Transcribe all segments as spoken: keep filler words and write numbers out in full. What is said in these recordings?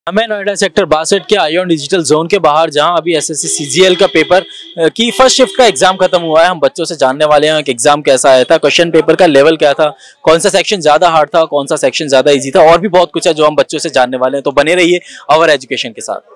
हमें नोएडा सेक्टर बासठ के आयोन डिजिटल जोन के बाहर, जहां अभी एसएससी सीजीएल का पेपर की फर्स्ट शिफ्ट का एग्जाम खत्म हुआ है, हम बच्चों से जानने वाले हैं कि एग्जाम कैसा आया था, क्वेश्चन पेपर का लेवल क्या था, कौन सा सेक्शन ज्यादा हार्ड था, कौन सा सेक्शन ज्यादा इजी था, और भी बहुत कुछ है जो हम बच्चों से जानने वाले हैं। तो बने रहिए आवर एजुकेशन के साथ।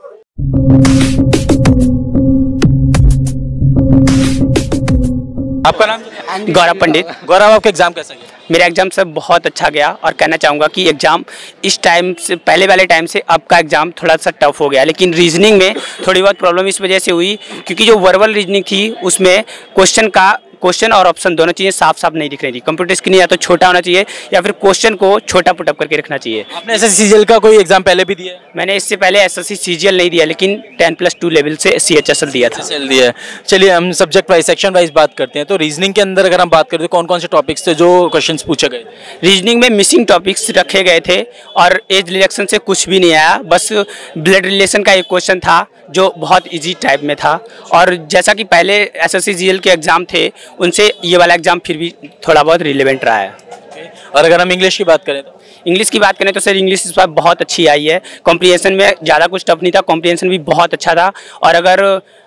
आपका नाम? गौरव पंडित। गौरव, आपका एग्जाम कैसा गया? मेरा एग्ज़ाम सब बहुत अच्छा गया और कहना चाहूँगा कि एग्ज़ाम इस टाइम से पहले वाले टाइम से अब का एग्ज़ाम थोड़ा सा टफ हो गया, लेकिन रीजनिंग में थोड़ी बहुत प्रॉब्लम इस वजह से हुई क्योंकि जो वर्बल रीजनिंग थी उसमें क्वेश्चन का क्वेश्चन और ऑप्शन दोनों चीज़ें साफ साफ नहीं दिख रही थी। कंप्यूटर स्क्रीन या तो छोटा होना चाहिए या फिर क्वेश्चन को छोटा पुटअप करके रखना चाहिए। आपने एसएससी सीजीएल का कोई एग्जाम पहले भी दिया है? मैंने इससे पहले एसएससी सीजीएल नहीं दिया, लेकिन टेन प्लस टू लेवल से सीएचएसएल दिया था। दिया है। चलिए हम सब्जेक्ट वाइज, सेक्शन वाइज बात करते हैं। तो रीजनिंग के अंदर अगर हम बात करें तो कौन कौन से टॉपिक्स थे जो क्वेश्चन पूछे गए? रीजनिंग में मिसिंग टॉपिक्स रखे गए थे और एज रिलेक्शन से कुछ भी नहीं आया, बस ब्लड रिलेशन का एक क्वेश्चन था जो बहुत इजी टाइप में था। और जैसा कि पहले एसएससी जीएल के एग्जाम थे उनसे ये वाला एग्जाम फिर भी थोड़ा बहुत रिलेवेंट रहा है। और अगर हम इंग्लिश की बात करें तो? इंग्लिश की बात करें तो सर इंग्लिश इस बार बहुत अच्छी आई है। कॉम्प्रिहेंशन में ज़्यादा कुछ टफ नहीं था, कॉम्प्रिहेंशन भी बहुत अच्छा था। और अगर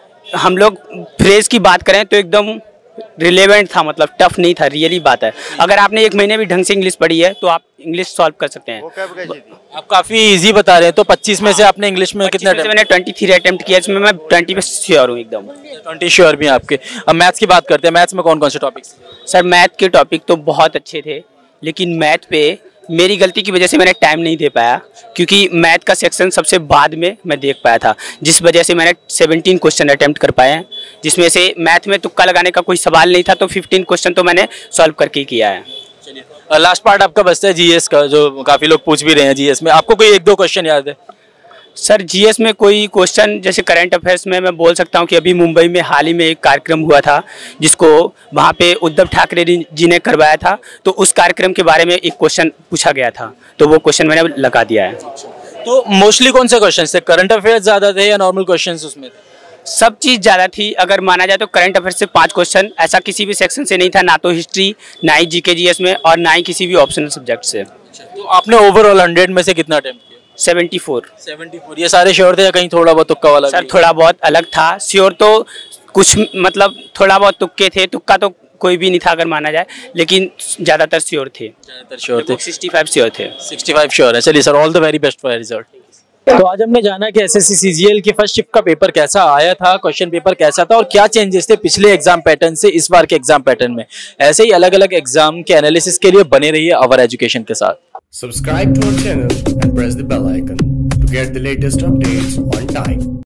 हम लोग फ्रेज की बात करें तो एकदम रिलेवेंट था, मतलब टफ नहीं था, रियली बात है। अगर आपने एक महीने भी ढंग से इंग्लिश पढ़ी है तो आप इंग्लिश सॉल्व कर सकते हैं। आप काफी इजी बता रहे हैं। तो पच्चीस में से आपने इंग्लिश में कितने? मैंने तेईस अटेम्प्ट किया, इसमें मैं बीस पे श्योर हूँ एकदम। बीस श्योर भी हैं आपके। अब मैथ्स की बात करते हैं। मैथ्स में कौन कौन से टॉपिक्स? सर मैथ के टॉपिक तो बहुत अच्छे थे, लेकिन मैथ पे मेरी गलती की वजह से मैंने टाइम नहीं दे पाया क्योंकि मैथ का सेक्शन सबसे बाद में मैं देख पाया था, जिस वजह से मैंने सत्रह क्वेश्चन अटेम्प्ट कर पाए हैं, जिसमें से मैथ में तुक्का लगाने का कोई सवाल नहीं था, तो पंद्रह क्वेश्चन तो मैंने सॉल्व करके ही किया है। चलिए लास्ट पार्ट आपका बचता है जीएस का, जो काफ़ी लोग पूछ भी रहे हैं। जीएस में आपको कोई एक दो क्वेश्चन याद है? सर जीएस में कोई क्वेश्चन, जैसे करंट अफेयर्स में मैं बोल सकता हूं कि अभी मुंबई में हाल ही में एक कार्यक्रम हुआ था जिसको वहां पे उद्धव ठाकरे जी ने करवाया था, तो उस कार्यक्रम के बारे में एक क्वेश्चन पूछा गया था, तो वो क्वेश्चन मैंने लगा दिया है। तो मोस्टली कौन से क्वेश्चन थे? करंट अफेयर्स ज़्यादा थे या नॉर्मल क्वेश्चन उसमें थे? सब चीज़ ज़्यादा थी। अगर माना जाए तो करंट अफेयर्स से पाँच क्वेश्चन, ऐसा किसी भी सेक्शन से नहीं था, ना तो हिस्ट्री, ना ही जीके जीएस में, और ना ही किसी भी ऑप्शनल सब्जेक्ट से। तो आपने ओवरऑल हंड्रेड में से कितना अटेम्प्ट किया? Seventy four. Seventy four. ये सारे श्योर थे या कहीं थोड़ा बहुत तुक्का वाला? सर थोड़ा बहुत अलग था, श्योर तो कुछ, मतलब थोड़ा बहुत तुक्के थे, तुक्का तो कोई भी नहीं था अगर माना जाए, लेकिन ज़्यादातर श्योर थे। ज़्यादातर श्योर थे। पैंसठ श्योर थे। पैंसठ श्योर है। चलिए sir, all the very best for result. तो आज हमने जाना कि एसएससी सीजीएल की फर्स्ट शिफ्ट का पेपर कैसा आया था, क्वेश्चन पेपर कैसा था और क्या चेंजेस थे पिछले एग्जाम पैटर्न से इस बार के एग्जाम पैटर्न में। ऐसे ही अलग अलग एग्जाम के एनालिसिस के लिए बने रहिए आवर एजुकेशन के साथ। Subscribe to our channel and press the bell icon to get the latest updates on time.